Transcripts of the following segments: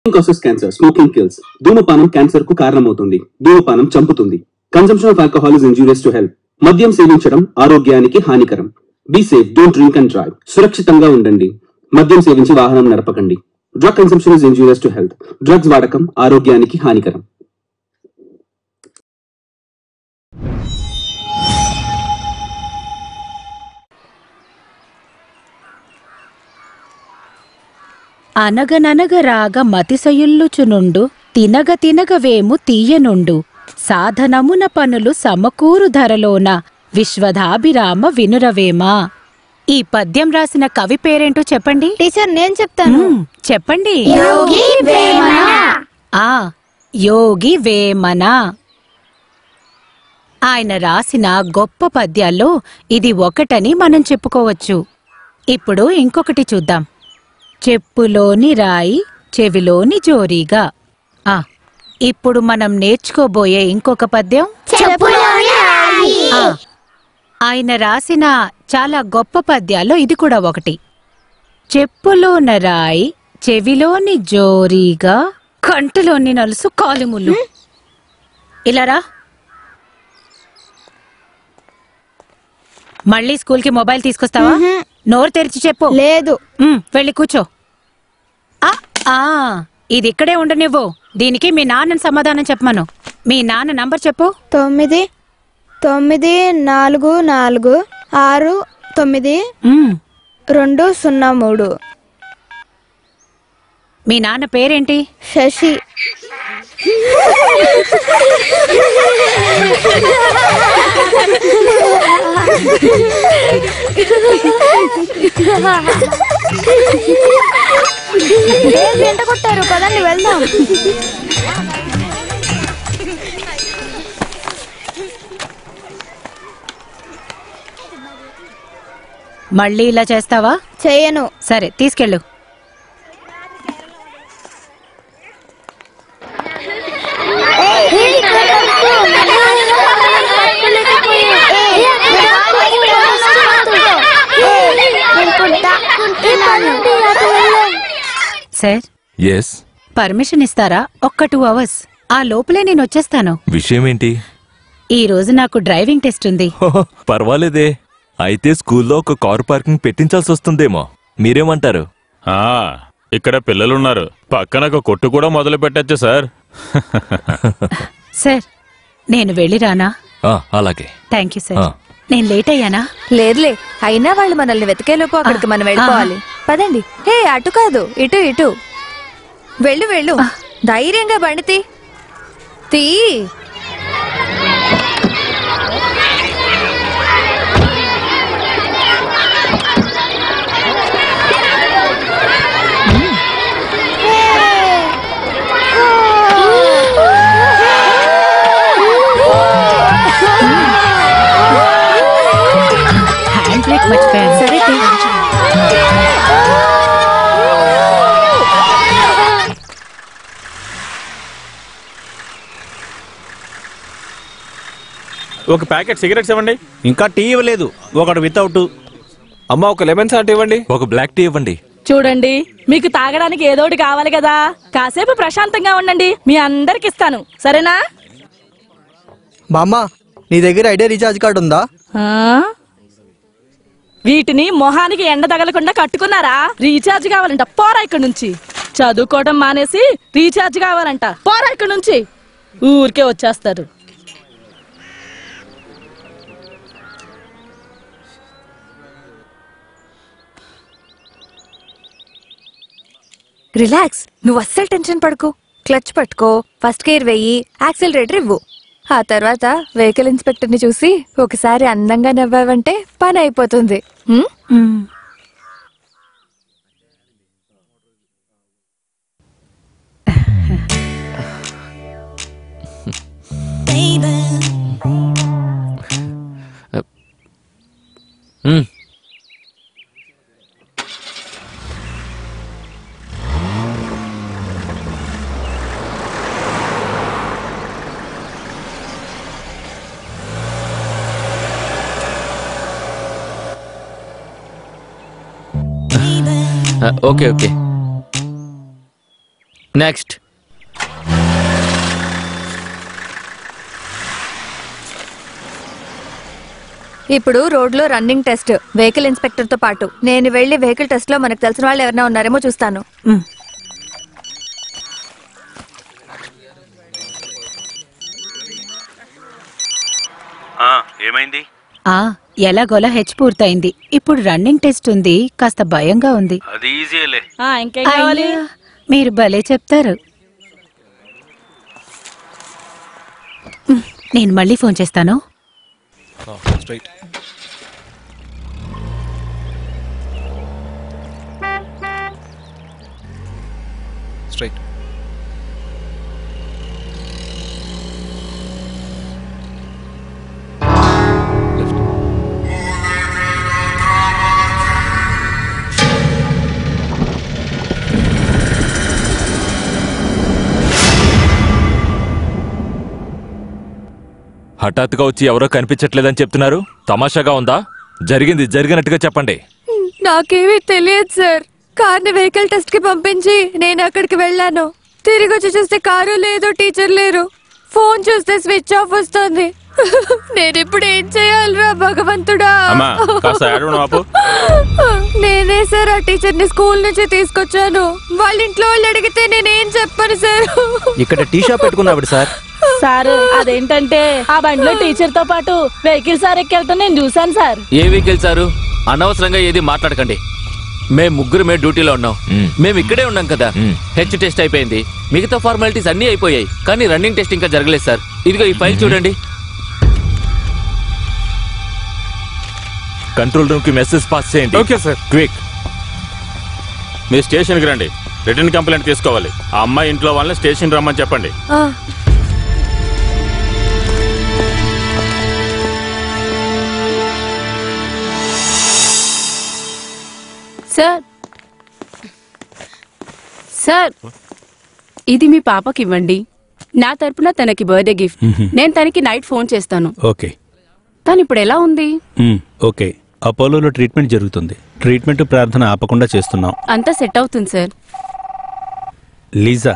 causes cancer. Smoking kills. ధూమపానం cancer కు కారణమవుతుంది. ధూమపానం చంపుతుంది. Consumption of alcohol is injurious to health. మద్యం సేవించడం ఆరోగ్యానికి హానికరం. Be safe. Don't drink and drive. సురక్షితంగా ఉండండి. మద్యం సేవించి వాహనం నడపకండి. Drug consumption is injurious to health. Drugs వాడకం ఆరోగ్యానికి హానికరం. అనగననగరాగ మతిశయుల్లుచునుండు తినగ తినగవేము తీయనుండు సాధనమున పనులు సమకూరు ధరలోన విశ్వధాభిరామ వినురవేమా. ఈ పద్యం రాసిన కవి పేరేంటో చెప్పండి. టీచర్ నేను చెప్తాను. చెప్పండి. యోగి వేమన. యోగి వేమన. ఆయన రాసిన గొప్ప పద్యాల్లో ఇది ఒకటని మనం చెప్పుకోవచ్చు. ఇప్పుడు ఇంకొకటి చూద్దాం. చెప్పులోని రాయి చెవిలోని జోరీగా. ఇప్పుడు మనం నేర్చుకోబోయే ఇంకొక పద్యం ఆయన రాసిన చాలా గొప్ప పద్యాల్లో ఇది కూడా ఒకటి. చెప్పులోన రాయి చెవిలోని జోరీగా కంటిలోని నలుసు కాలిములు. ఇలారా. మళ్ళీ స్కూల్ కి మొబైల్ తీసుకొస్తావా? నోరు తెరిచి చెప్పు. లేదు. వెళ్ళి కూర్చో. ఇది ఇక్కడే ఉండనివ్వు. దీనికి మీ నాన్నని సమాధానం చెప్పమను. మీ నాన్న నంబర్ చెప్పు. 994469203. మీ నాన్న పేరేంటి? శశి. ఎంత కొట్టారు? పదండి వెళ్దాం. మళ్ళీ ఇలా చేస్తావా? చేయను. సరే తీసుకెళ్ళు. సార్. ఎస్. పర్మిషన్ ఇస్తారా? ఒక్క 2 hours. ఆ లోపలే నేను వచ్చేస్తాను. విషయం ఏంటి? ఈ రోజు నాకు డ్రైవింగ్ టెస్ట్ ఉంది. పర్వాలేదే. అయితే స్కూల్లో ఒక కారు పార్కింగ్ పెట్టించాల్సి వస్తుందేమో. మీరేమంటారు? ఇక్కడ పిల్లలున్నారు. పక్కన ఒక కొట్టు కూడా మొదలు పెట్టచ్చు సార్. సార్ నేను వెళ్ళిరానా? అలాగే. Thank you sir. నేను లేట్ అయ్యానా? లేదులే. అయినా వాళ్ళు మనల్ని వెతికేలోపు అక్కడికి మనం వెళ్ళిపోవాలి. పదండి. అటు కాదు, ఇటు ఇటు. వెళ్ళు వెళ్ళు. ధైర్యంగా బండి తీ. హ్యాండ్ బ్రేక్ మర్చిపోయాను. సరే ఒక ప్యాకెట్ సిగరెట్స్ ఇవ్వండి. ఇంకా టీ ఇవ్వలేదు. ఒకటి వితౌట్. అమ్మ ఒక లెమన్ సాల్ట్ ఇవ్వండి. ఒక బ్లాక్ టీ ఇవ్వండి. చూడండి, మీకు తాగడానికి ఏదోటి కావాలి కదా. కాసేపు ప్రశాంతంగా ఉండండి. మీ అందరికి ఇస్తాను, సరేనా? బామ్మ, నీ దగ్గర ఐడియా రీఛార్జ్ కార్డు ఉందా? వీటిని మొహానికి ఎండ తగలకుండా కట్టుకున్నారా? రీఛార్జ్ కావాలంట, పోరా ఇక్కడి నుంచి. చదువుకోవడం మానేసి రీఛార్జ్ కావాలంట, పోరా ఇక్కడి నుంచి. ఊరికే వచ్చేస్తారు. రిలాక్స్. నువ్వు అస్సలు టెన్షన్ పడుకో. క్లచ్ పట్టుకో, ఫస్ట్ గేర్ వెయ్యి, యాక్సిలరేటర్ ఇవ్వు. ఆ తర్వాత వెహికల్ ఇన్స్పెక్టర్ ని చూసి ఒకసారి అందంగా నవ్వావంటే పని అయిపోతుంది. Okay okay. నెక్స్ట్. ఇప్పుడు రోడ్లో రన్నింగ్ టెస్ట్ వెహికల్ ఇన్స్పెక్టర్ తో పాటు నేను వెళ్లి వెహికల్ టెస్ట్ లో మనకు తెలిసిన వాళ్ళు ఎవరైనా ఉన్నారేమో చూస్తాను. ఏమైంది? ఎలాగోలా హెచ్ పూర్తయింది. ఇప్పుడు రన్నింగ్ టెస్ట్ ఉంది. కాస్త భయంగా ఉంది. అది ఈజీలే. ఇంకేం కావాలి? మీరు భలే చెప్తారు. నేను మళ్ళీ ఫోన్ చేస్తాను. స్ట్రైట్. స్ట్రైట్. హఠాత్తుగా వచ్చి ఎవరో కనిపించట్లేదని చెప్తున్నారు. తమాషాగా ఉందా? జరిగింది జరిగినట్టుగా చెప్పండి. నాకేమీ తెలియదు సార్. కార్ని వెహికల్ టెస్ట్ కి పంపించి నేను అక్కడికి వెళ్ళాను. తిరిగి వచ్చి చూస్తే కారు లేదు, టీచర్ లేరు. ఫోన్ చూస్తే స్విచ్ ఆఫ్ వస్తుంది. నేను ఇప్పుడు ఏం చేయాలరా భగవంతుడా? నేనే సార్ ఆ టీచర్ ని స్కూల్ నుంచి తీసుకొచ్చాను. వాళ్ళ ఇంట్లో వాళ్ళు అడిగితే నేనేం చెప్పను సార్. ఇక్కడ టీ షాప్ పెట్టుకున్నాడు సార్. సార్ అదేంటంటే ఆ బండిలో టీచర్ తో పాటు వెహికల్ సార్ ఎక్కెళ్తా నేను చూసాను సార్. ఏ వెహికల్ సారు? అనవసరంగా ఏది మాట్లాడకండి. మేము ముగ్గురమే డ్యూటీలో ఉన్నాం. మేము ఇక్కడే ఉన్నాం కదా. హెచ్ టెస్ట్ అయిపోయింది, మిగతా ఫార్మాలిటీస్ అన్ని అయిపోయాయి, కానీ రన్నింగ్ టెస్ట్ ఇంకా జరగలేదు సార్. ఇదిగో ఈ ఫైల్ చూడండి. కంట్రోల్ రూమ్ కి మెసేజ్ పాస్ చేయండి. Okay sir. క్విక్. మీరు స్టేషన్కి రండి. రిటర్న్ కంప్లైంట్ తీసుకోవాలి. ఆ అమ్మాయి ఇంట్లో వాళ్ళని స్టేషన్ రమ్మని చెప్పండి. సార్ సార్ ఇది మీ పాపకి ఇవ్వండి. నా తరపున తనకి బర్త్డే గిఫ్ట్. నేను తనకి నైట్ ఫోన్ చేస్తాను. ఓకే. తను ఇప్పుడు ఎలా ఉంది? ఓకే. అపోలోలో ట్రీట్మెంట్ జరుగుతుంది. ట్రీట్మెంట్ ప్రార్థన ఆపకుండా చేస్తున్నాం. అంతా సెట్ అవుతుంది సార్. లీజా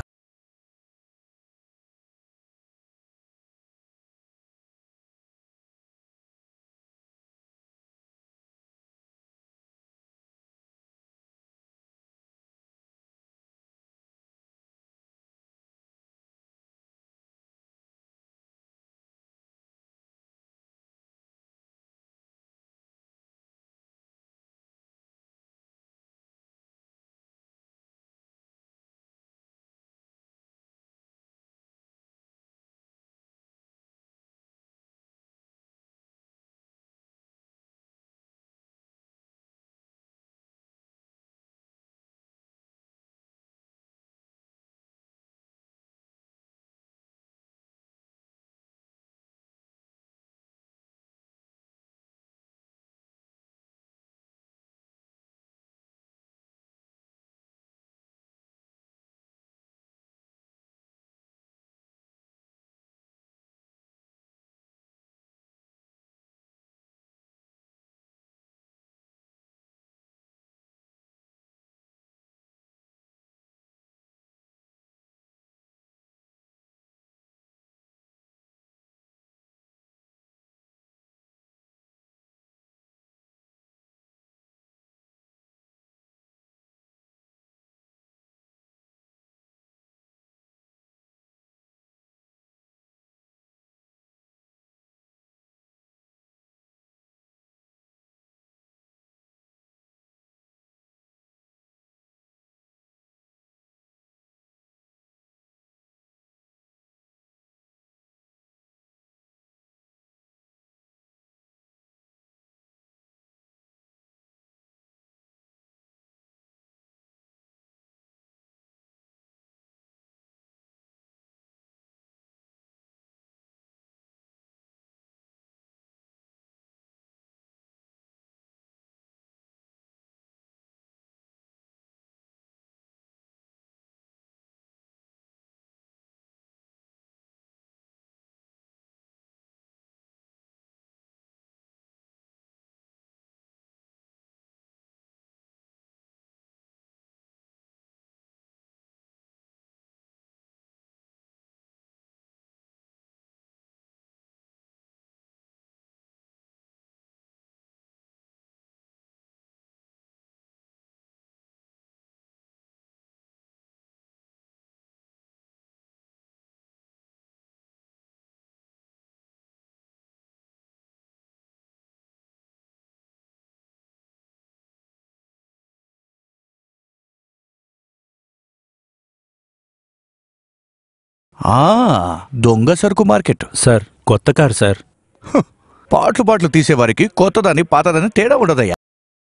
ఆ దొంగ సరుకు మార్కెట్. సార్ కొత్త కారు సార్. పాటలు తీసేవారికి కొత్తదని పాతదని తేడా ఉండదయ్యా.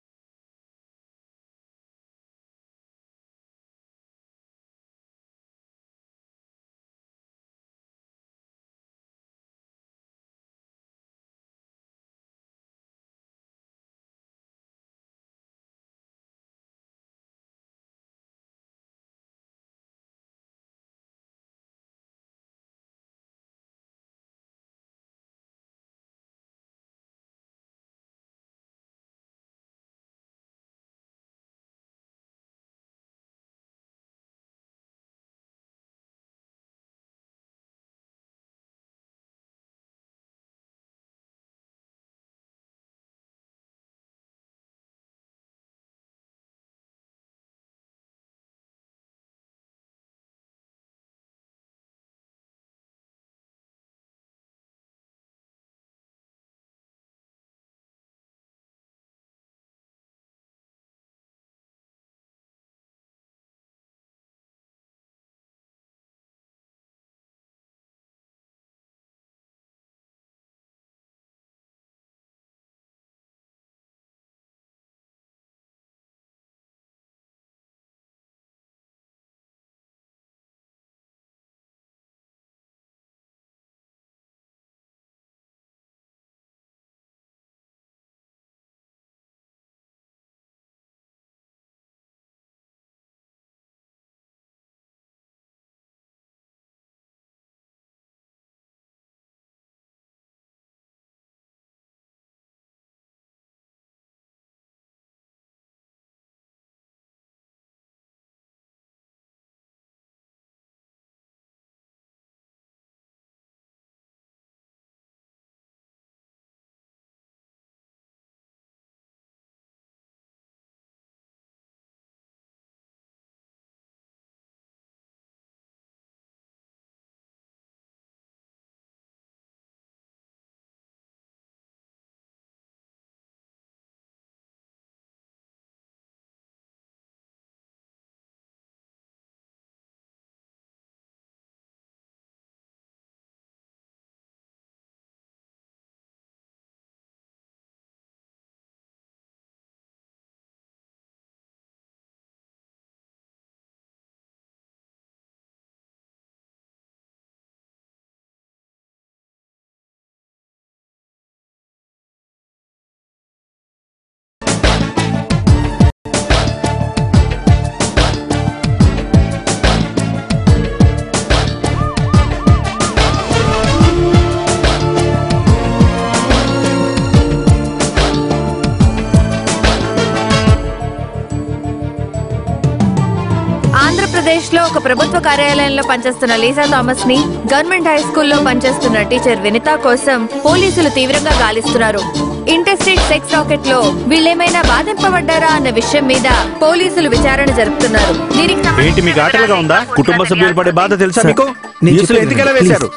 ఆంధ్రప్రదేశ్ లో ఒక ప్రభుత్వ కార్యాలయంలో పనిచేస్తున్న లీసా థామస్ ని గవర్నమెంట్ హై స్కూల్లో పనిచేస్తున్న టీచర్ వినిత కోసం పోలీసులు తీవ్రంగా గాలిస్తున్నారు. ఇంటర్స్టేట్ సెక్స్ రాకెట్ లో వీళ్ళేమైనా బాధింపబడ్డారా అన్న విషయం మీద పోలీసులు విచారణ జరుపుతున్నారు. ఏంటి మీకు ఆటలుగా ఉందా? కుటుంబ సభ్యులు పడే బాధ తెలుసా మీకు? ఎందుకలా వేశారు?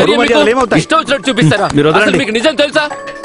ఇష్టం వచ్చినట్టు చూపిస్తారా? మీరు అసలు వదలండి. మీకు నిజం తెలుసా?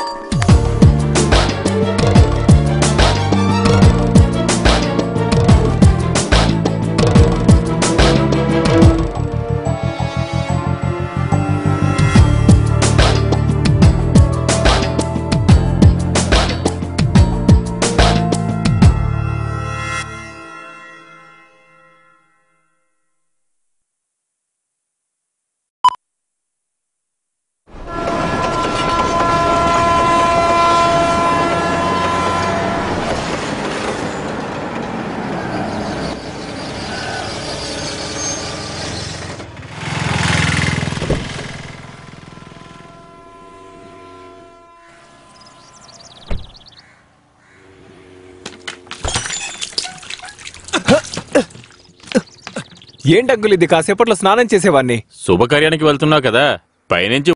ఏంటంకుల్ ఇది? కాసేపట్లో స్నానం చేసేవాడిని. శుభకార్యానికి వెళ్తున్నావు కదా, పైనుంచి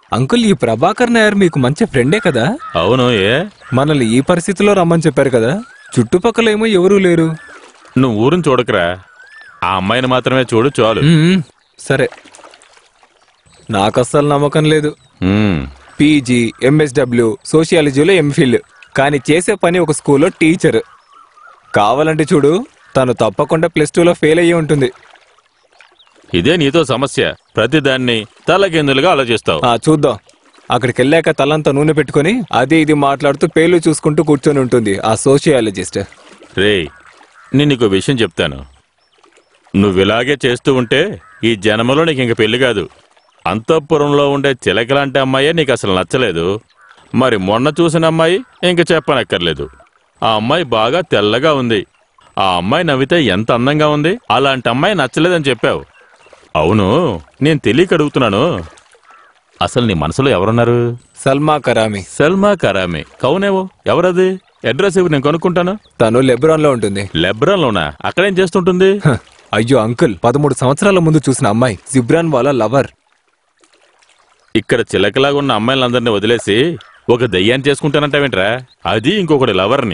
అంకుల్ ఈ ప్రభాకర్ నాయర్ మీకు మంచి ఫ్రెండే కదా? అవును. ఏ మనల్ని ఈ పరిస్థితిలో రమ్మని చెప్పారు కదా, చుట్టుపక్కల ఏమో ఎవరూ లేరు. నువ్వు ఊరిని చూడకరా, ఆ అమ్మాయిని మాత్రమే చూడు చాలు. సరే, నాకస్సలు నమ్మకం లేదు. పీజీ, ఎంఎస్డబ్ల్యూ, సోషియాలజీలో ఎంఫిల్, కానీ చేసే పని ఒక స్కూల్లో టీచర్. కావాలంటే చూడు, తను తప్పకుండా +2లో ఫెయిల్ అయ్యి ఉంటుంది. ఇదే నీతో సమస్య, ప్రతిదాన్ని తలకిందులుగా ఆలోచిస్తావు. చూద్దాం. అక్కడికి వెళ్ళాక తలంతా నూనె పెట్టుకుని అది ఇది మాట్లాడుతూ పేర్లు చూసుకుంటూ కూర్చొని ఉంటుంది ఆ సోషియాలజిస్ట్. రేయ్, నేను నీకు విషయం చెప్తాను. నువ్విలాగే చేస్తూ ఉంటే ఈ జన్మలో నీకు ఇంక పెళ్లి కాదు. అంతఃపురంలో ఉండే చిలకలాంటి అమ్మాయే నీకు అసలు నచ్చలేదు. మరి మొన్న చూసిన అమ్మాయి ఇంక చెప్పనక్కర్లేదు. ఆ అమ్మాయి బాగా తెల్లగా ఉంది. ఆ అమ్మాయి నవ్వితే ఎంత అందంగా ఉంది. అలాంటి అమ్మాయి నచ్చలేదని చెప్పావు. అవును, నేను తెలియక అడుగుతున్నాను, అసలు నీ మనసులో ఎవరున్నారు? సల్మా కరామి. సల్మా కరామి కౌనేవో? ఎవరది? అడ్రస్ ఇవ్వు, నేను కనుక్కుంటాను. తను లెబ్రాన్ లో ఉంటుంది. లెబ్రాన్ లోనా? అక్కడేం చేస్తుంటుంది? అయ్యో అంకుల్, 13 సంవత్సరాల ముందు చూసిన అమ్మాయి, జిబ్రాన్ వాళ్ళ లవర్. ఇక్కడ చిలకలాగా ఉన్న అమ్మాయిలందరినీ వదిలేసి ఒక దయ్యాన్ని చేసుకుంటానంటావేంట్రా? అది ఇంకొకటి లవర్ని.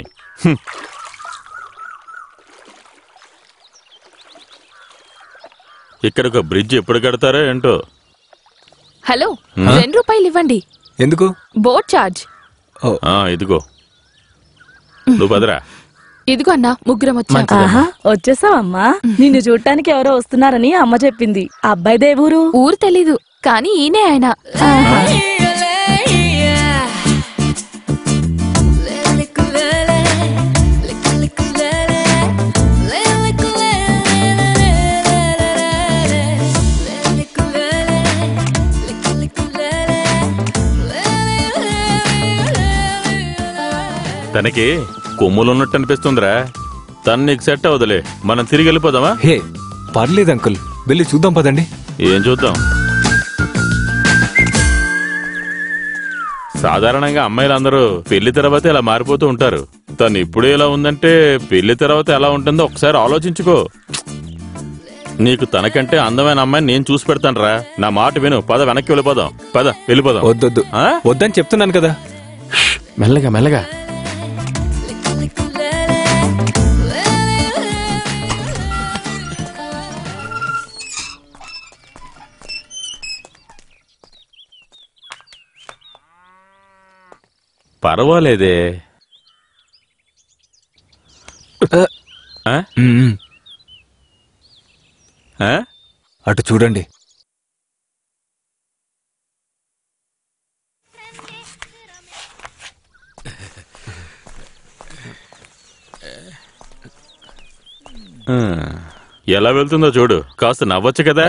ఇక్కడ ఒక బ్రిడ్జ్ ఎప్పుడు కడతారో ఏంటో. హలో, 2 రూపాయలు ఇవ్వండి. ఎందుకు? Boat charge. ఇదిగో, నువ్వు పదరా. ఇదిగో అన్నా, ముగ్గురం వచ్చాం. వచ్చేసావమ్మా. నిన్ను చూడటానికి ఎవరో వస్తున్నారని అమ్మ చెప్పింది. అబ్బాయి దేవూరు? ఊరు తెలీదు, కానీ ఈయనే ఆయన. తనకి కొమ్ములున్నట్టు అనిపిస్తుందిరా. తను నీకు సెట్ అవదులే, మనం తిరిగి వెళ్ళిపోదామా? హే, పర్లేదు అంకుల్, వెళ్ళి చూద్దాం పదండి. ఏం చూద్దాం? సాధారణంగా అమ్మాయిలందరూ పెళ్లి తర్వాత ఇలా మారిపోతూ ఉంటారు. తను ఇప్పుడు ఇలా ఉందంటే పెళ్లి తర్వాత ఎలా ఉంటుందో ఒకసారి ఆలోచించుకో. నీకు తనకంటే అందమైన అమ్మాయిని నేను చూసి పెడతాను రా. నా మాట విను, పద, వెనక్కి వెళ్ళిపోదాం. పద, వెళ్ళిపోదాం. వద్దొద్దు, వద్దని చెప్తున్నాను కదా. మెల్లగా మెల్లగా. పర్వాలేదే. అటు చూడండి. ఎలా వెళ్తుందో చూడు, కాస్త నవ్వచ్చు కదా.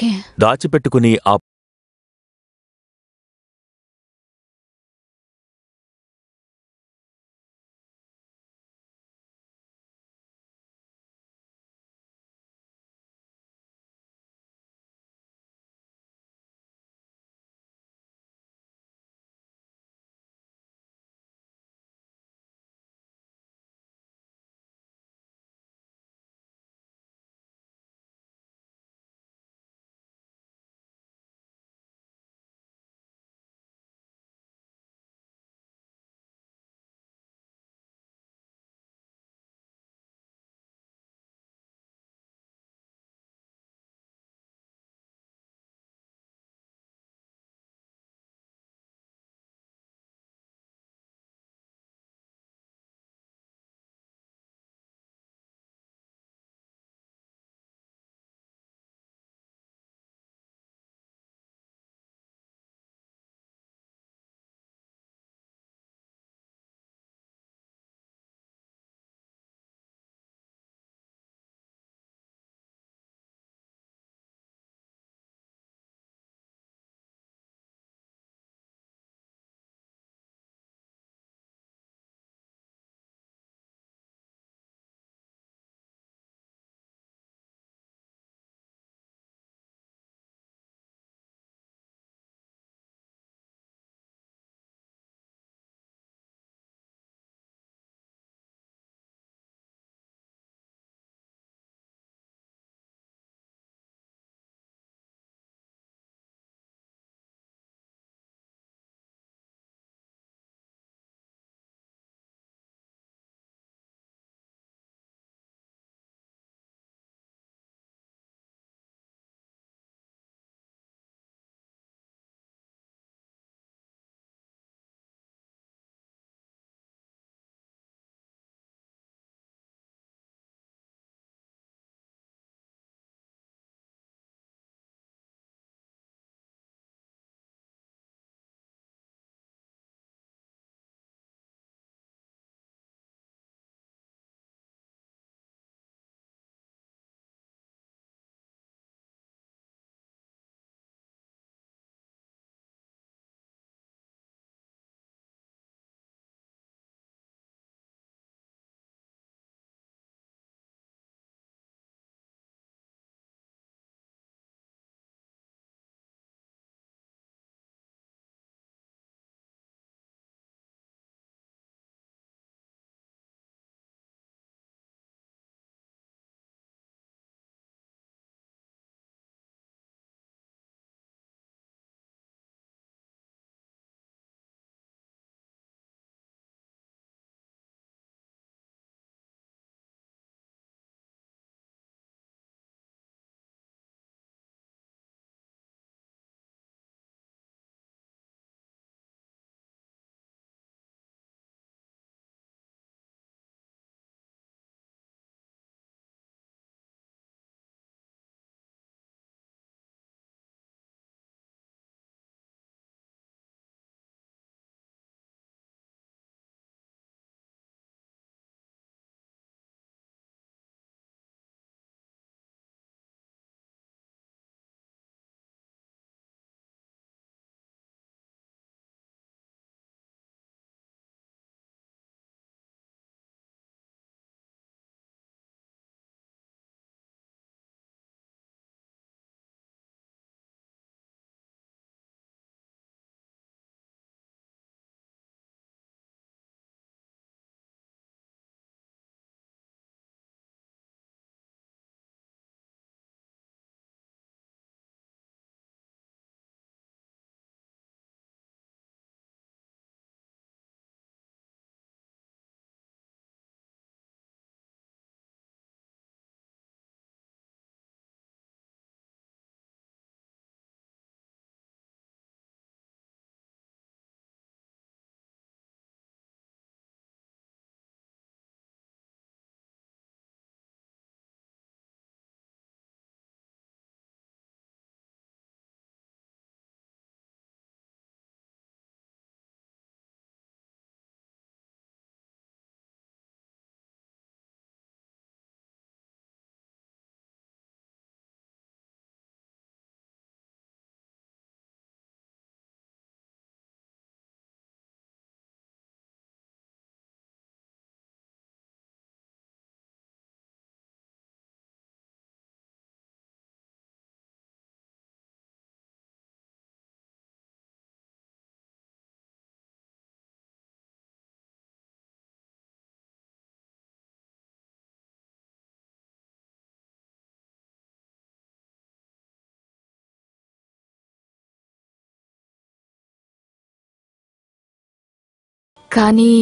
ఓకే. దాచిపెట్టుకుని ఆ కానీ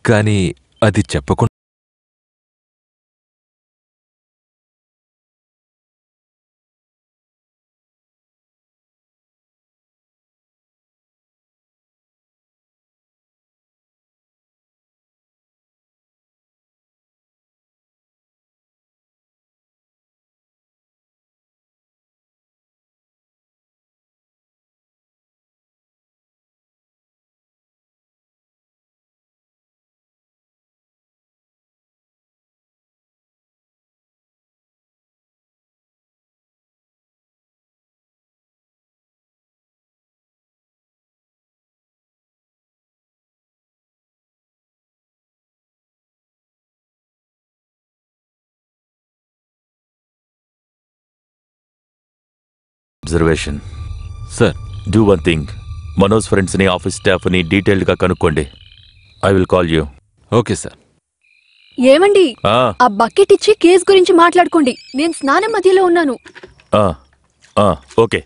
కానీ అది చెప్పకుండా observation sir do one thing Manoj ఫ్రెండ్స్ని ఆఫీస్ స్టాఫ్ని డీటెయిల్డ్గా కనుక్కోండి I will call you okay sir ఏమండి ఆ బకెట్ ఇచ్చి కేస్ గురించి మాట్లాడుకోండి నేను స్నానం మధ్యలో ఉన్నాను ఓకే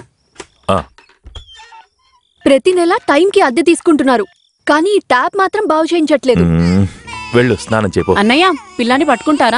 ప్రతి నెల టైంకి అద్దె తీసుకుంటున్నారు కానీ ఈ ట్యాప్ మాత్రం బాగు చేయించట్లేదు వెళ్ళు స్నానం చేయపో అన్నయ్య పిల్లాన్ని పట్టుకుంటారా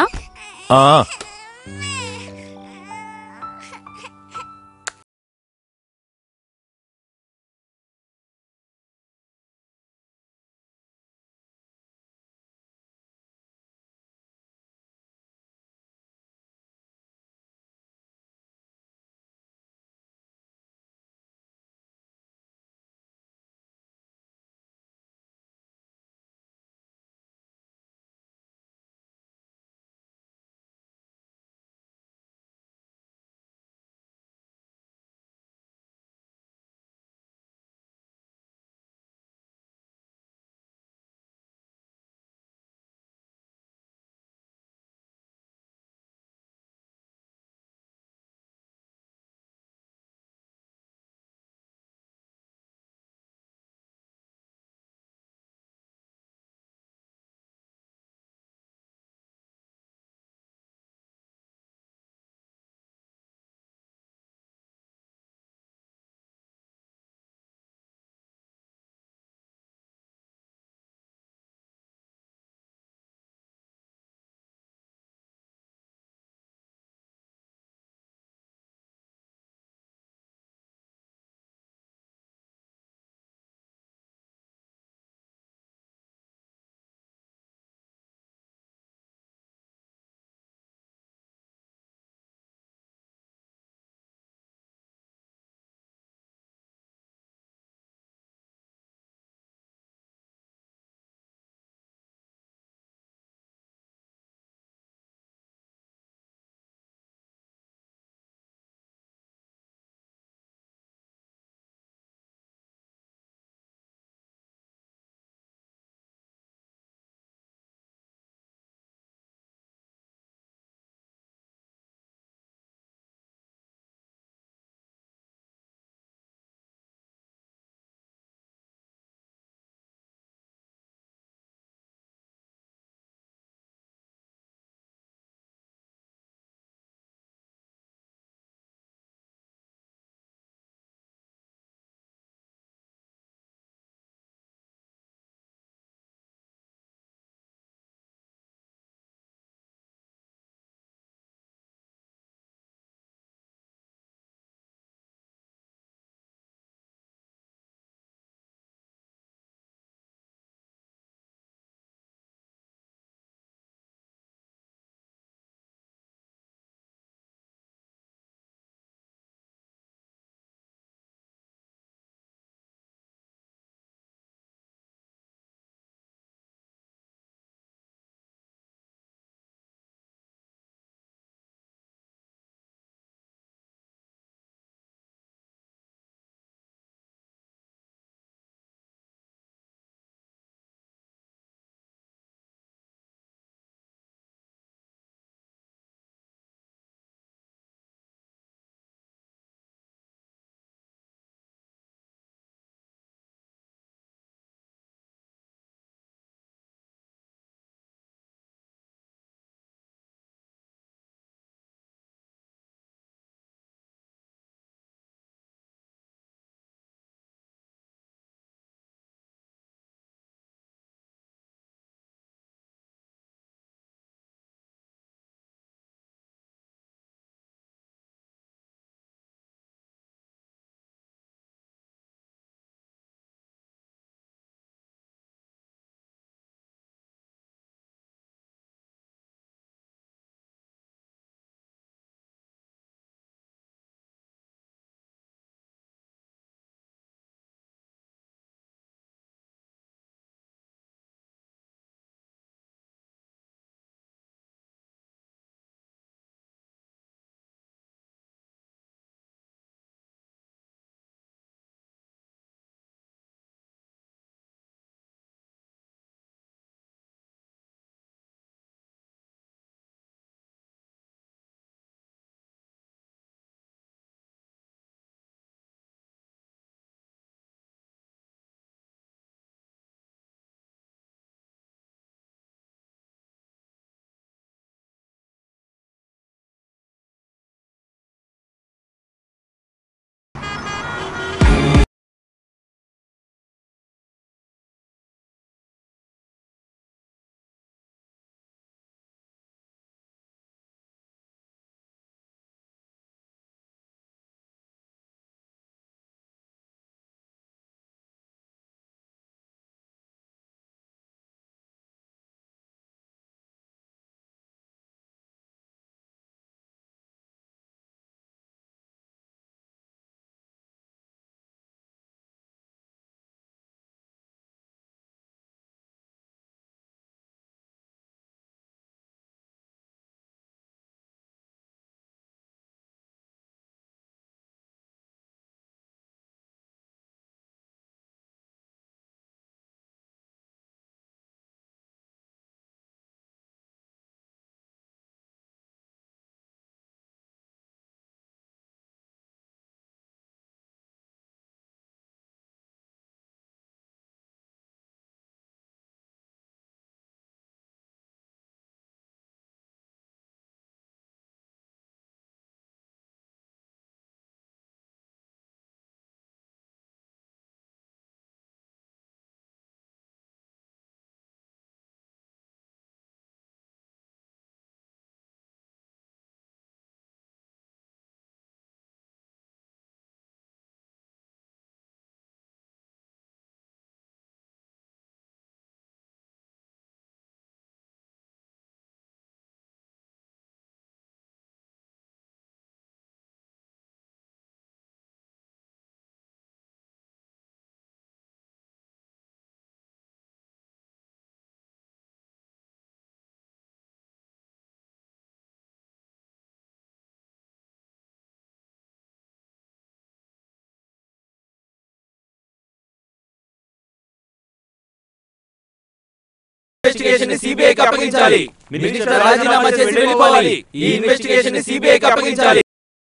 ఇన్వెస్టిగేషన్ ని సిబిఐకి అప్పగించాలి. మినిస్టర్ రాజీనామా చేసి వెళ్ళిపోవాలి. ఈ ఇన్వెస్టిగేషన్ ని సిబిఐకి అప్పగించాలి.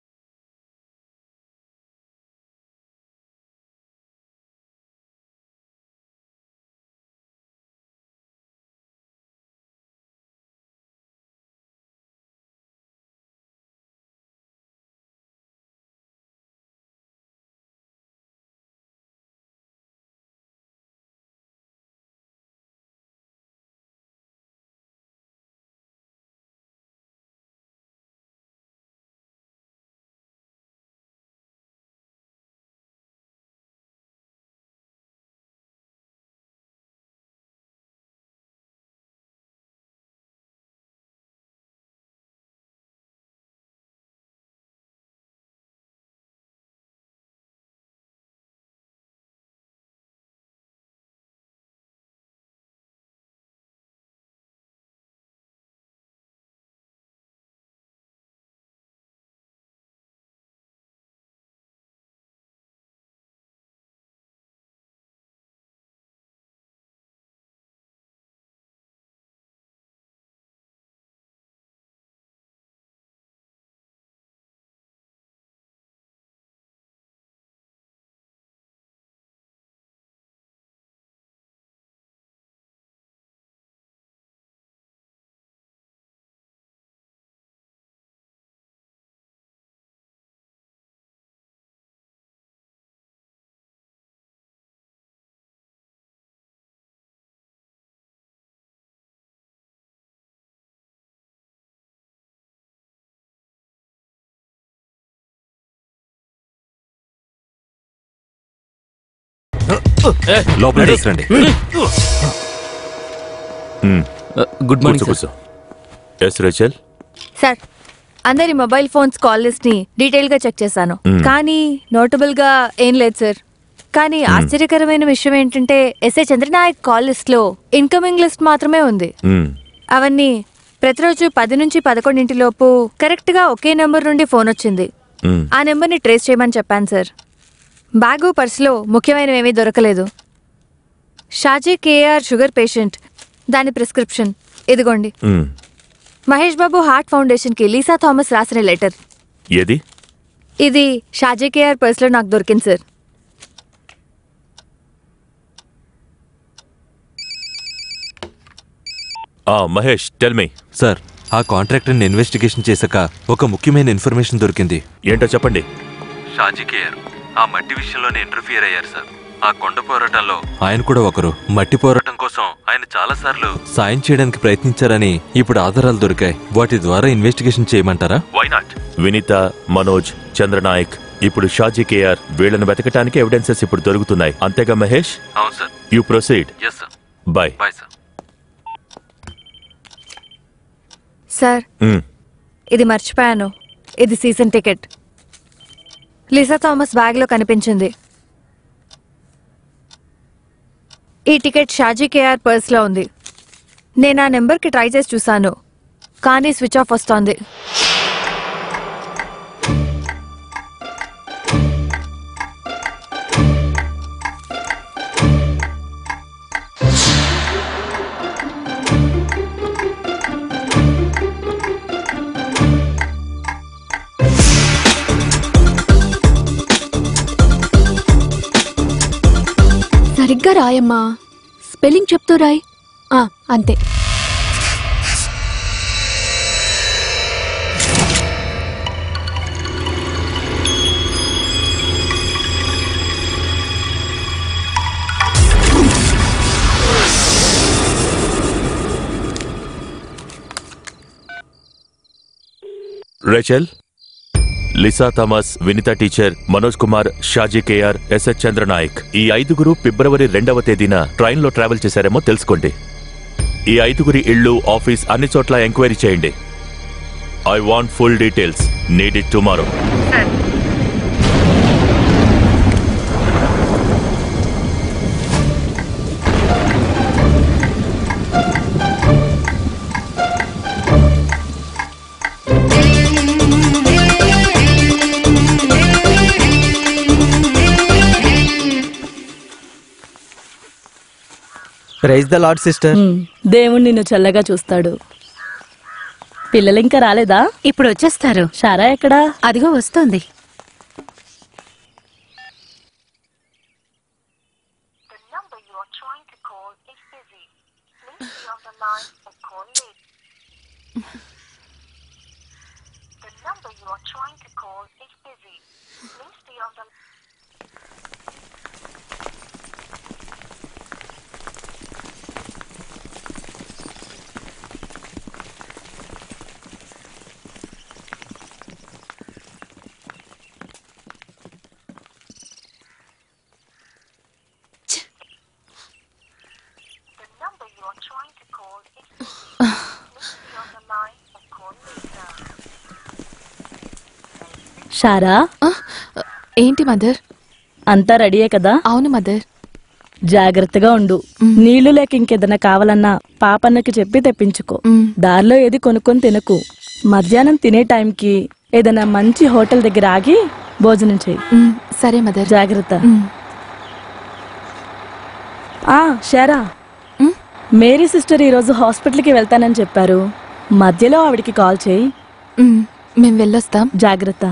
లోపల తీసురండి. Good morning sir. Yes Rachel. Sir, అందరి మొబైల్ ఫోన్స్ కాల్ లిస్ట్ ని డీటెయిల్ గా చెక్ చేశాను, కానీ నోటబుల్ గా ఏం లేదు సార్. కానీ ఆశ్చర్యకరమైన విషయం ఏంటంటే ఎస్ఐ చంద్రనాయక్ కాల్ లిస్ట్ లో ఇన్కమింగ్ లిస్ట్ మాత్రమే ఉంది. అవన్నీ ప్రతిరోజు 10 నుంచి 11 లోపు కరెక్ట్ గా ఒకే నెంబర్ నుండి ఫోన్ వచ్చింది. ఆ నెంబర్ ని ట్రేస్ చేయమని చెప్పాను సార్. బ్యాగు పర్సులో ముఖ్యమైనవేమీ దొరకలేదు. షాజీ కేఆర్ షుగర్ పేషెంట్, దాని ప్రిస్క్రిప్షన్ ఇదిగోండి. మహేష్ బాబు హార్ట్ ఫౌండేషన్ కి లీసా థామస్ రాసిన లెటర్. ఏది? ఇది షాజీ కేఆర్ పర్సులో నాకు దొరికింది sir. Mahesh, tell me. Sir, ఆ కాంట్రాక్టర్ని ఇన్వెస్టిగేషన్ చేశాక ఒక ముఖ్యమైన ఇన్ఫర్మేషన్ దొరికింది. ఏంటో చెప్పండి. షాజీ కేఆర్ ఆ మట్టి విషయంలోనే ఇంటర్ఫియర్ అయ్యారు సార్. ఆ కొండ పోరాటంలో ఆయన కూడా ఒకరు. మట్టి పోరాటం కోసం ఆయన చాలా సార్లు సాయం చేయడానికి ప్రయత్నించారని ఇప్పుడు ఆధారాలు దొరికాయి. వాటి ద్వారా ఇన్వెస్టిగేషన్ చేయమంటారా? Why not? వినీత, మనోజ్, చంద్రనాయక్, ఇప్పుడు షాజీ కేఆర్, వీళ్ళని వెతకటానికి ఎవిడెన్సెస్ ఇప్పుడు దొరుకుతున్నాయి. అంతేగా మహేష్? అవును sir. You proceed. Yes sir. Bye. Bye sir. Sir, ఇది మర్చిపోయాను. ఇది season ticket. Lisa Thomas bag లో కనిపించింది. ఈ టికెట్ షాజీ కేఆర్ పర్స్ లో ఉంది. నేను ఆ నెంబర్ కి ట్రై చేసి చూసాను, కానీ స్విచ్ ఆఫ్ వస్తోంది. సరిగ్గా రాయమ్మా, స్పెల్లింగ్ చెప్తూ రాయ్. అంతే. Rachel, Lisa Thomas, Vinitha teacher, Manoj Kumar, Shaji K R, S S Chandranayak, ఈ 5గురు ఫిబ్రవరి 2వ తేదీన ట్రైన్లో ట్రావెల్ చేశారేమో తెలుసుకోండి. ఈ 5గురి ఇళ్ళు, ఆఫీస్ అన్ని చోట్ల ఎంక్వైరీ చేయండి. I want full details. Need it tomorrow. Praise the lord sister. దేవుడు నిన్ను చల్లగా చూస్తాడు. పిల్లలు ఇంకా రాలేదా? ఇప్పుడు వచ్చేస్తారు. షారా ఎక్కడా? అదిగో వస్తోంది. షారా, ఏంటి మదర్? అంతా రెడీయే కదా? అవును మదర్. జాగ్రత్తగా ఉండు. నీళ్లు లేక ఇంకేదన్నా కావాలన్నా పాపన్నకి చెప్పి తెప్పించుకో. దారిలో ఏది కొనుక్కొని తినకు. మధ్యాహ్నం తినే టైంకి ఏదైనా మంచి హోటల్ దగ్గర ఆగి భోజనం చెయ్యి. సరే మదర్. జాగ్రత్త. షారా, మేరీ సిస్టర్ ఈరోజు హాస్పిటల్కి వెళ్తానని చెప్పారు. మధ్యలో ఆవిడికి కాల్ చేయి. మేము వెళ్ళొస్తాం. జాగ్రత్త.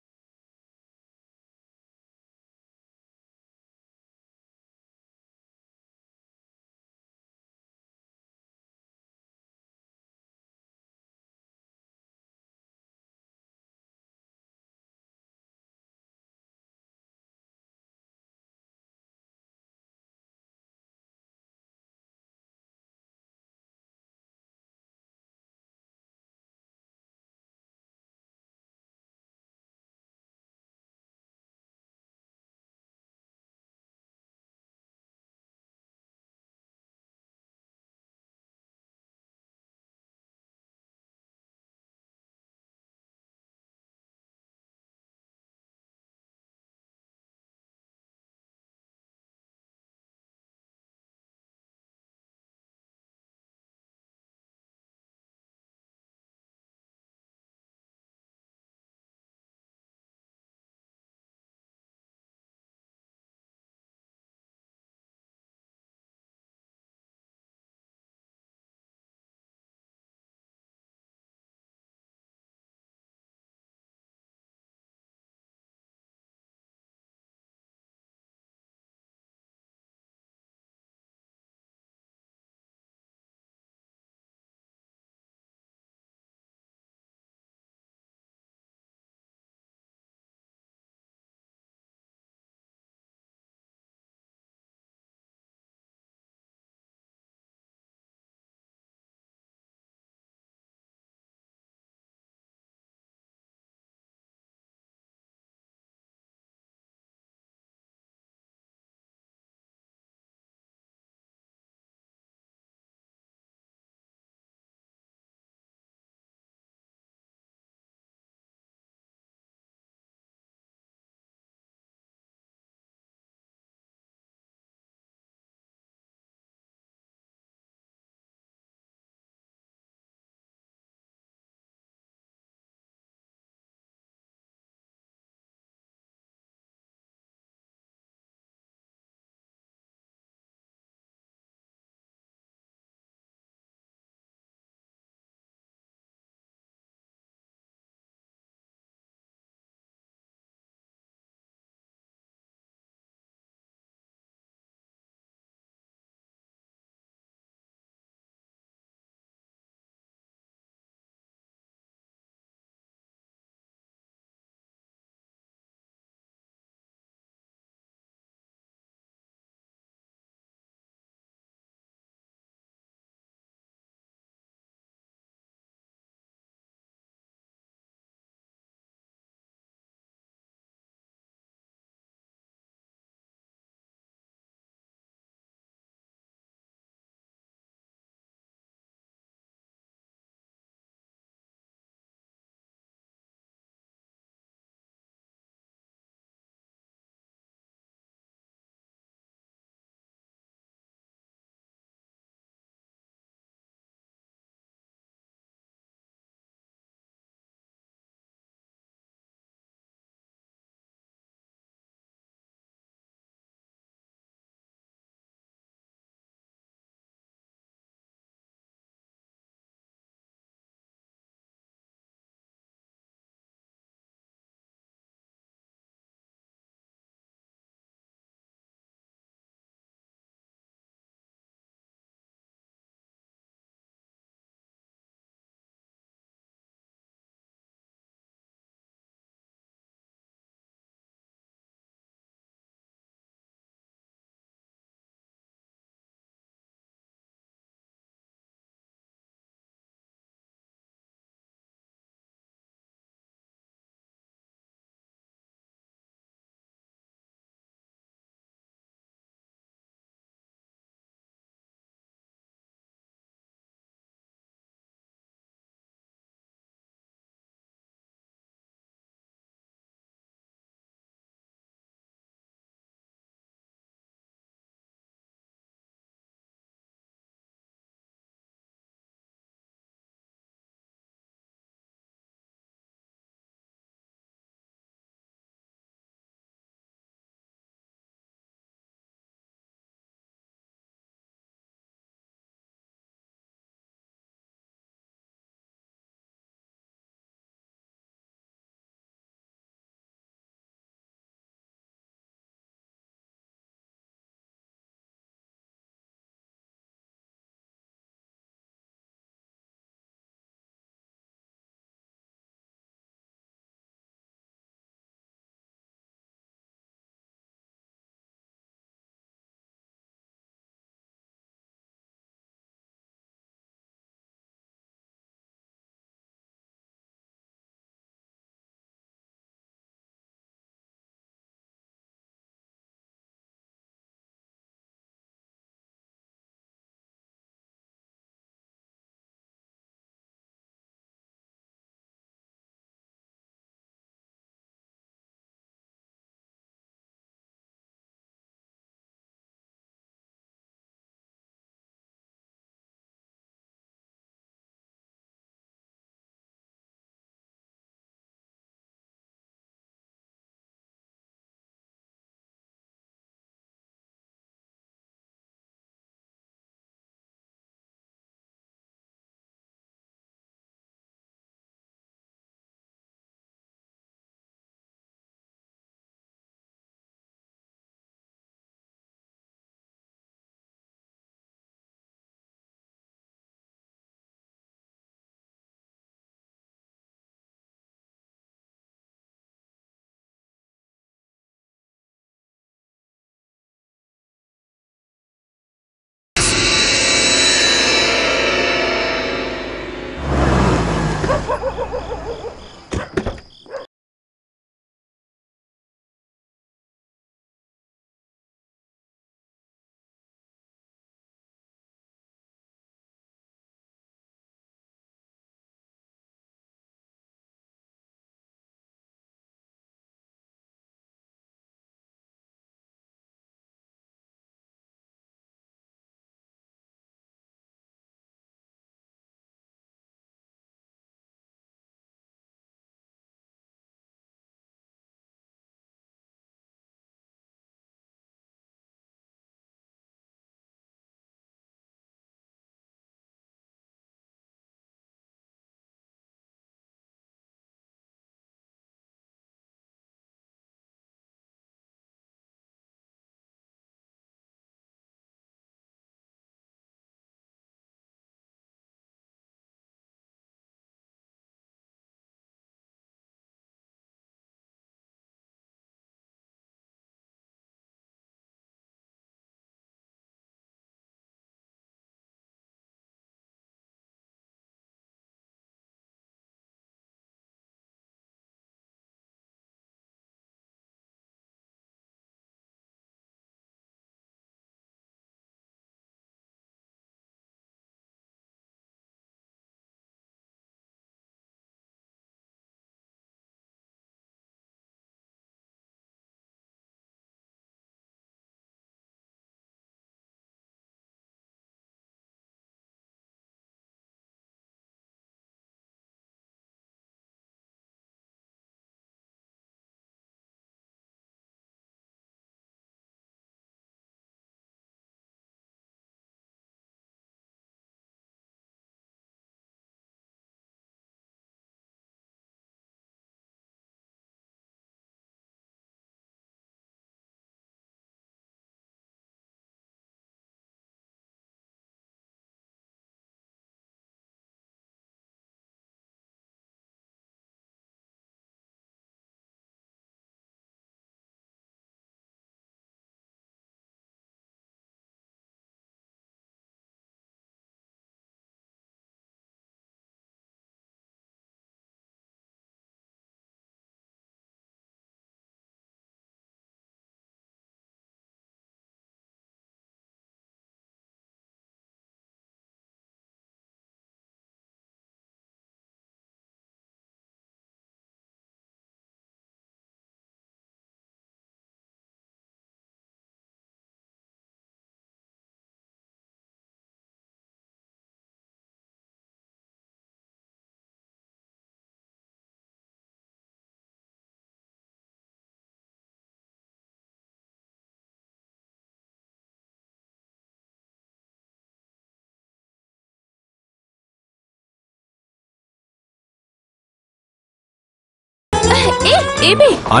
ఏబీ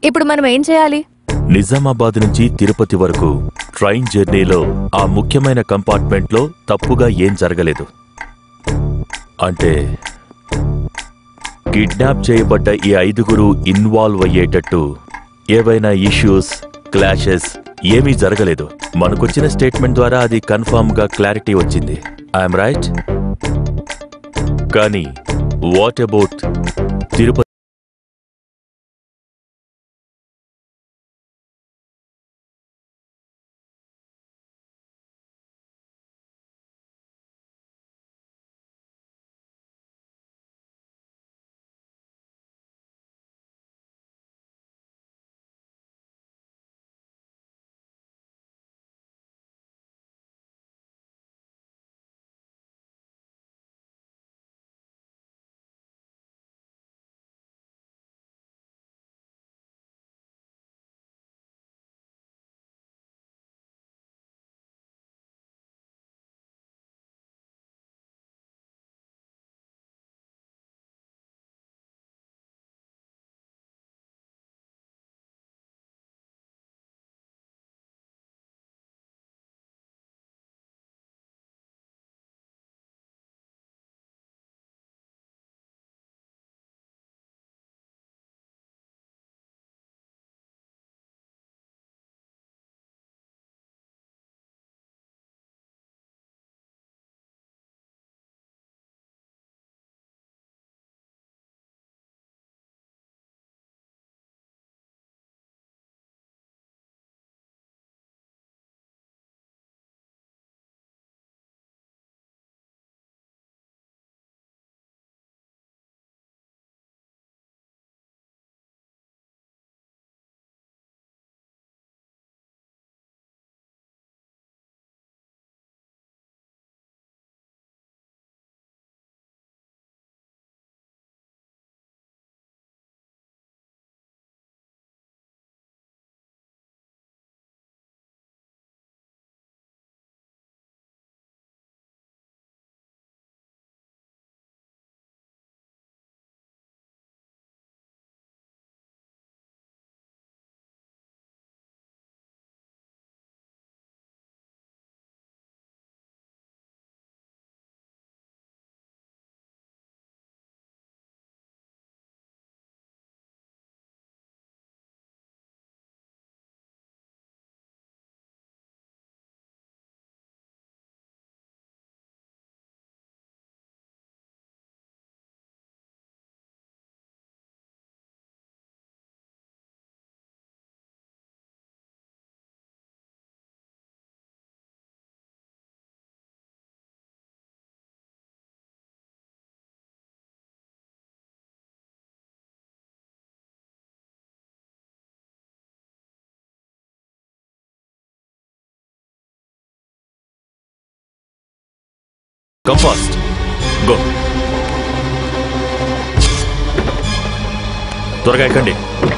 ఇప్పుడు మనం ఏం చేయాలి? నిజామాబాద్ నుంచి తిరుపతి వరకు ట్రైన్ జర్నీలో ఆ ముఖ్యమైన కంపార్ట్మెంట్లో తప్పుగా ఏం జరగలేదు. అంటే కిడ్నాప్ చేయబడ్డ ఈ 5గురు ఇన్వాల్వ్ అయ్యేటట్టు ఏవైనా ఇష్యూస్, క్లాషెస్ ఏమీ జరగలేదు. మనకొచ్చిన స్టేట్మెంట్ ద్వారా అది కన్ఫర్మ్ గా క్లారిటీ వచ్చింది. I'm right? కానీ what about Tirupati? Come fast. Go. త్వరగా ఎక్కండి.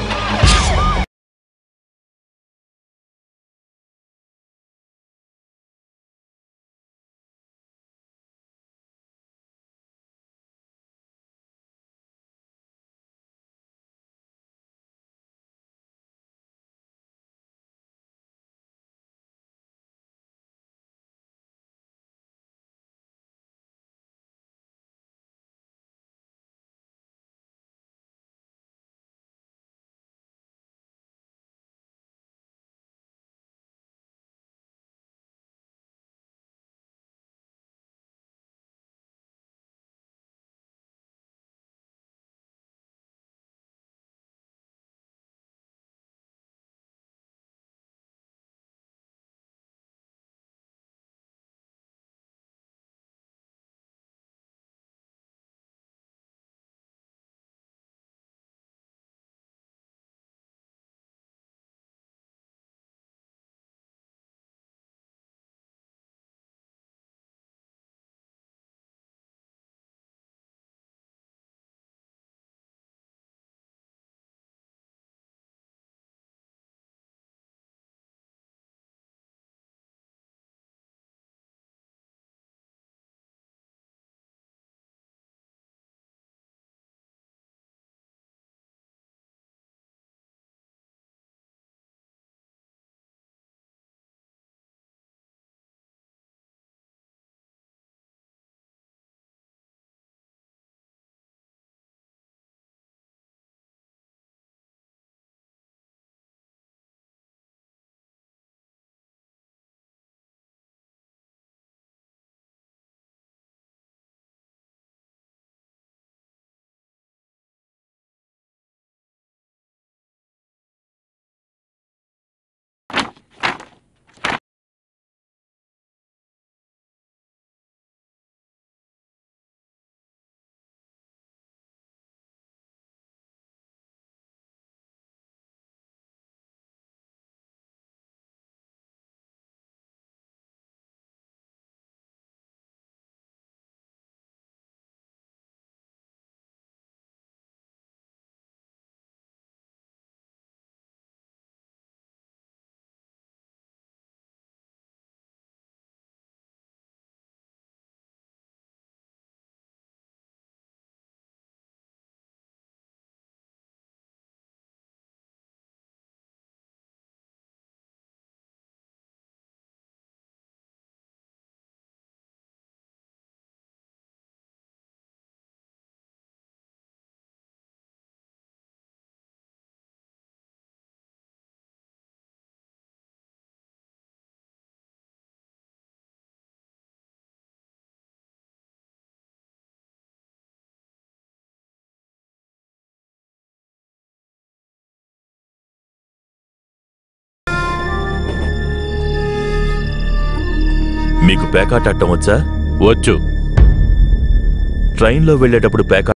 పేకాట ఆడటం వచ్చా? వచ్చు. ట్రైన్లో వెళ్ళేటప్పుడు పేకాట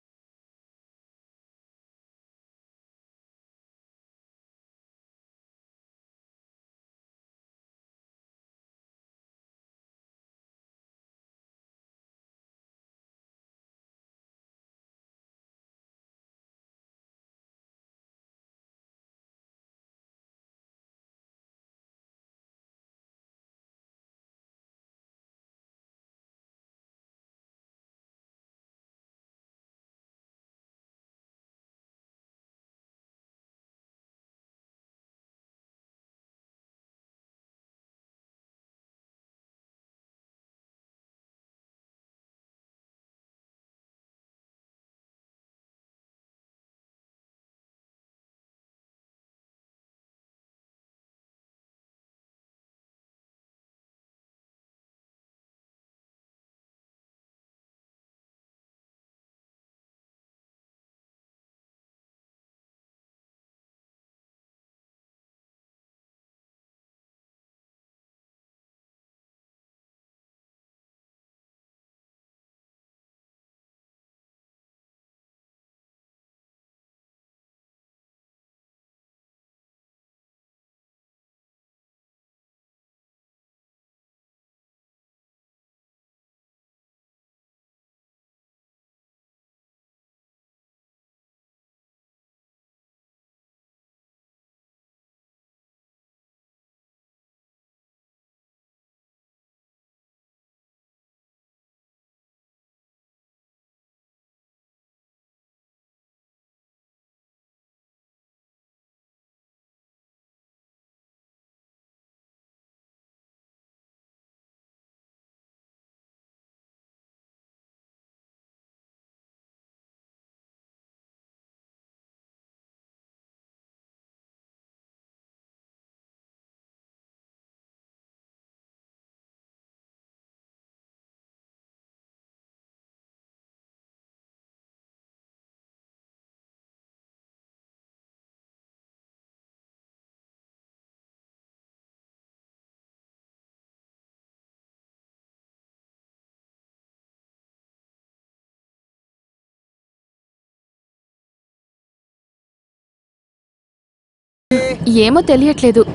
ఏమో తెలియట్లేదు.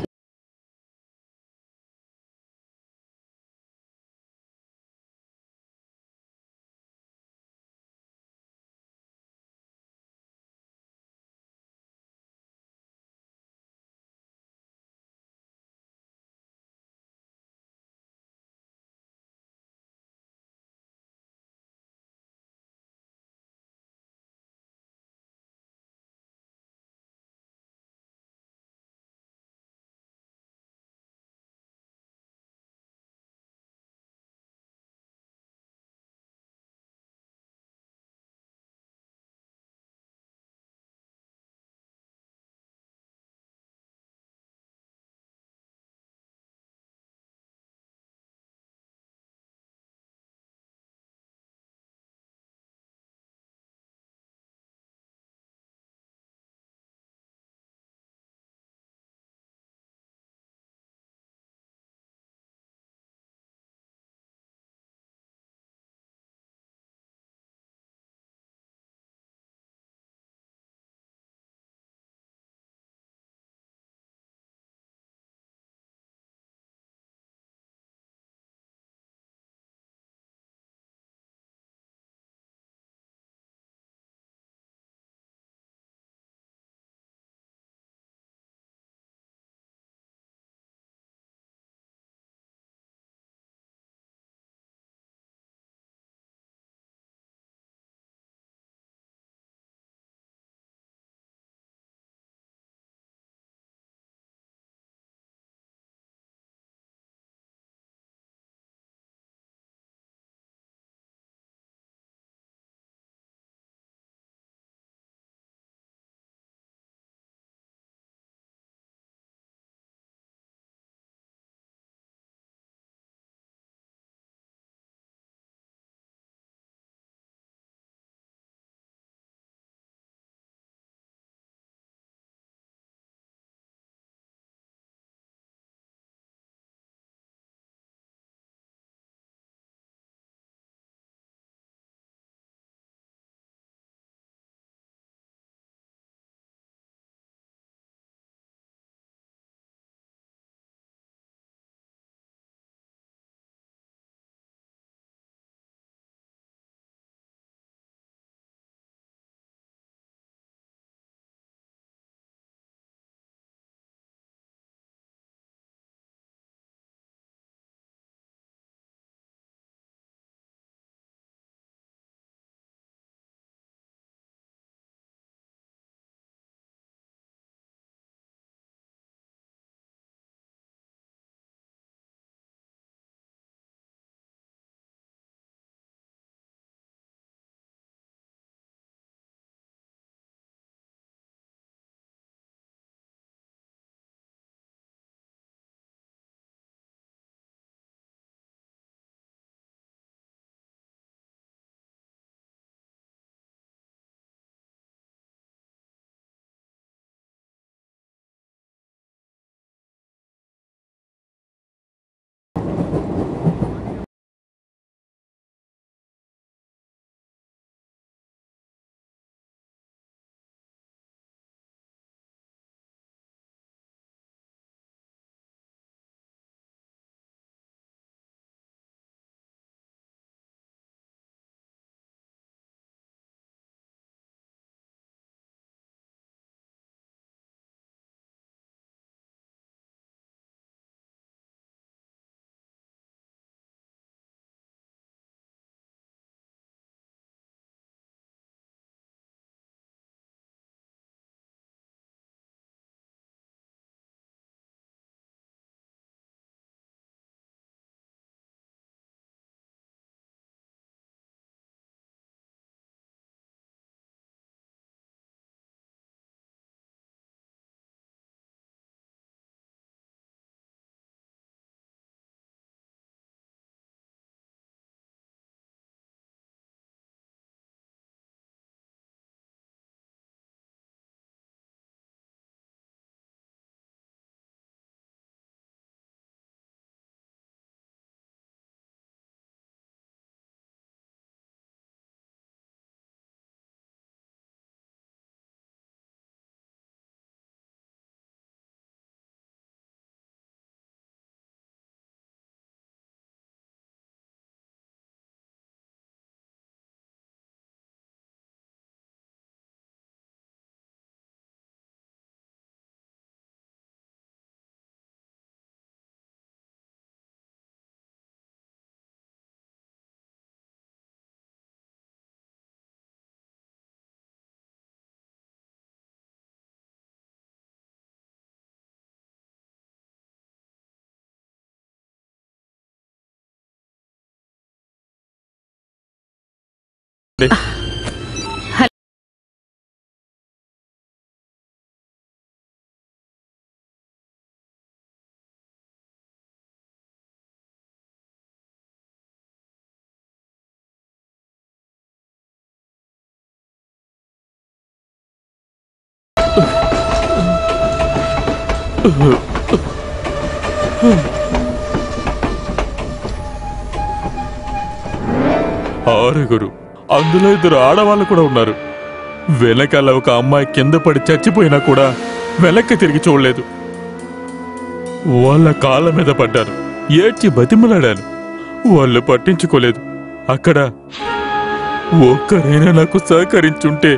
ఆరుగురు, అందులో 2 ఆడవాళ్ళు కూడా ఉన్నారు. వెనకాల ఒక అమ్మాయి కింద పడి చచ్చిపోయినా కూడా వెనక్కి తిరిగి చూడలేదు. వాళ్ళ కాళ్ళ మీద పడ్డాను, ఏడ్చి బతిమలాడాను. వాళ్ళు పట్టించుకోలేదు. అక్కడ ఒక్కరైనా నాకు సహకరించుంటే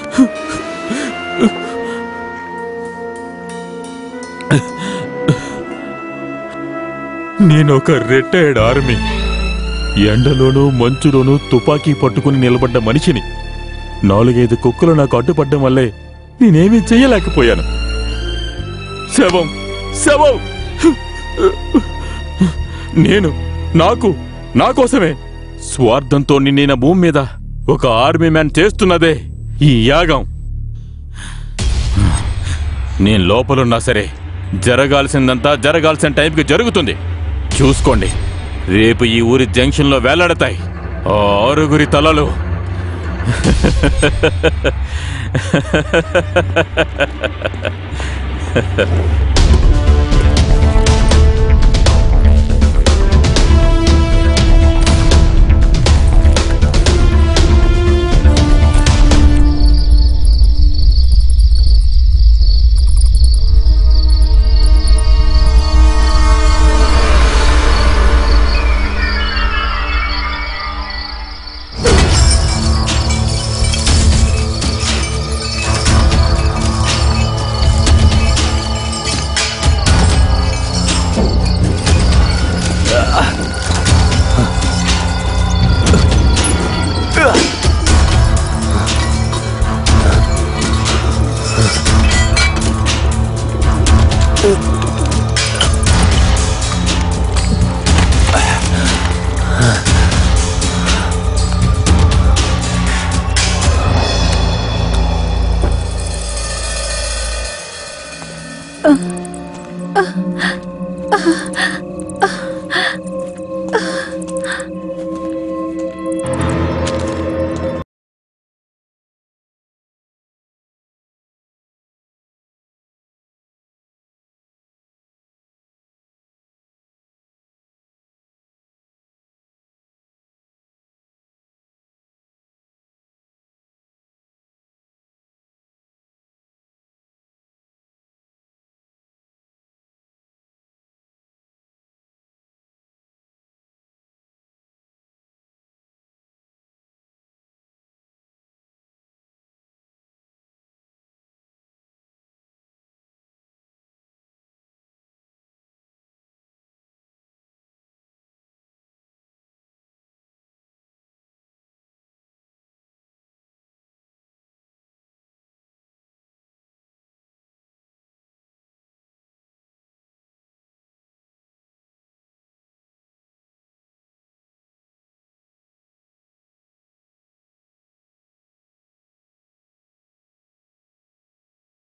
నేను ఒక రిటైర్డ్ ఆర్మీ, ఎండలోనూ మంచులోనూ తుపాకీ పట్టుకుని నిలబడ్డ మనిషిని. 4-5 కుక్కలు నాకు అడ్డుపడ్డం వల్లే నేనేమీ చెయ్యలేకపోయాను. శవం శవం నేను నా కోసమే స్వార్థంతో నిన్న భూమి మీద ఒక ఆర్మీ మ్యాన్ చేస్తున్నదే ఈ యాగం. నేను లోపలున్నా సరే జరగాల్సిందంతా జరగాల్సిన టైంకి జరుగుతుంది. చూసుకోండి, రేపు ఈ ఊరి జంక్షన్లో వేలాడతాయి 6 తలలు.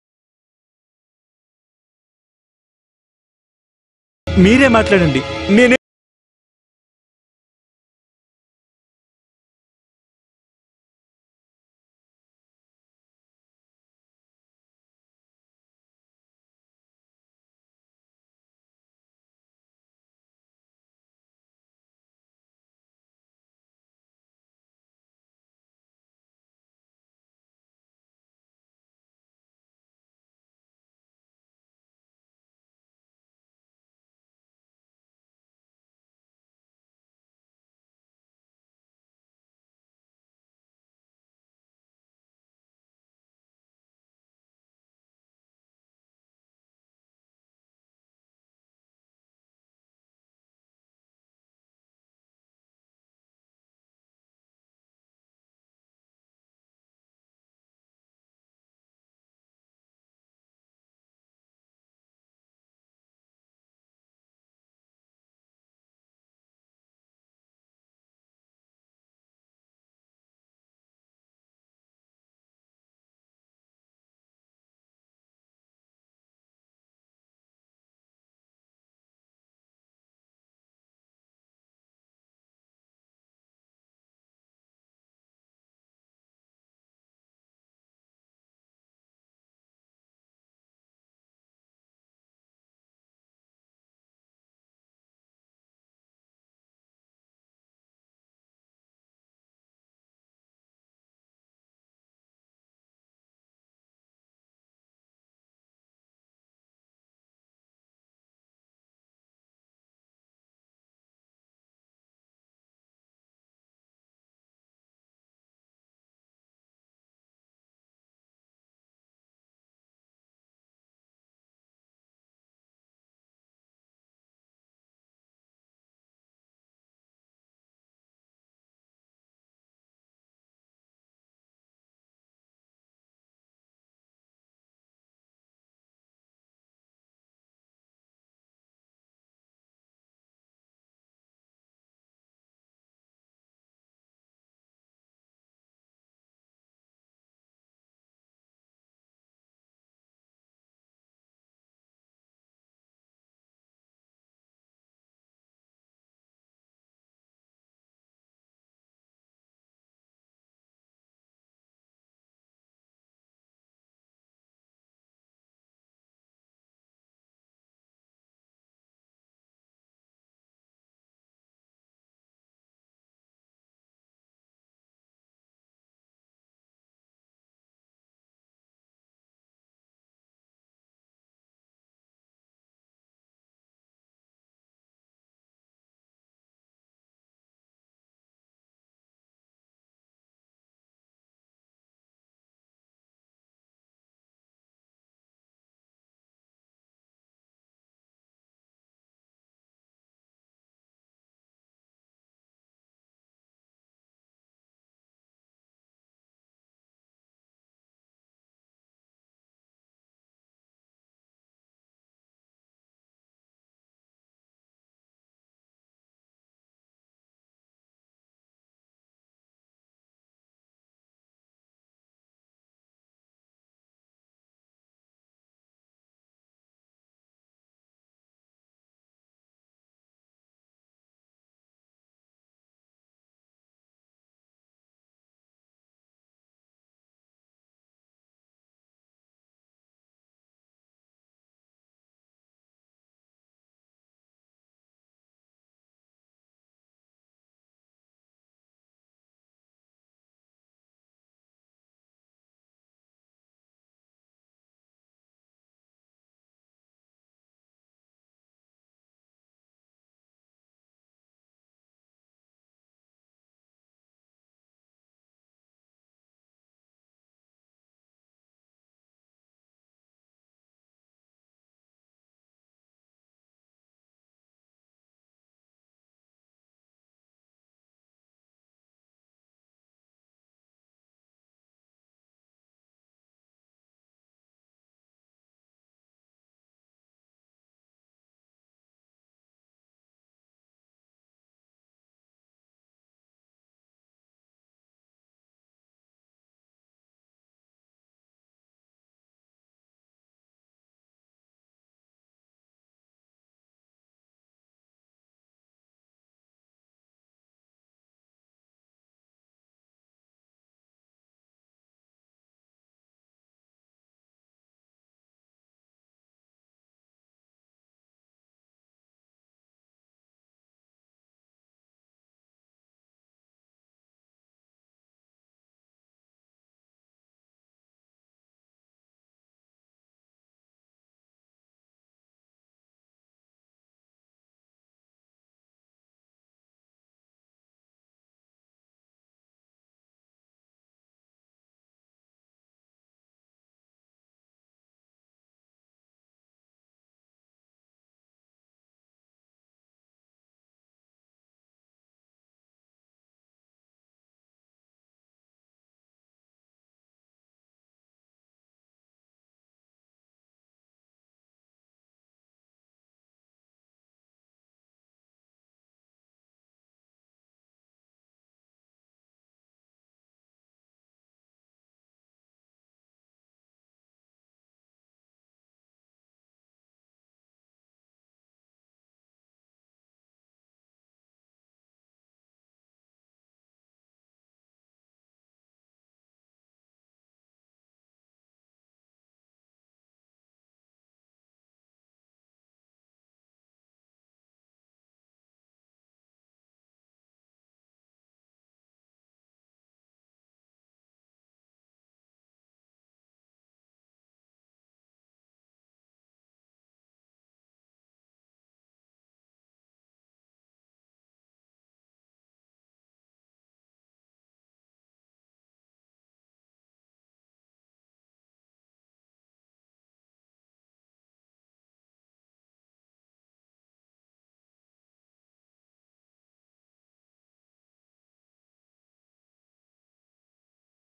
మీరే మాట్లాడండి,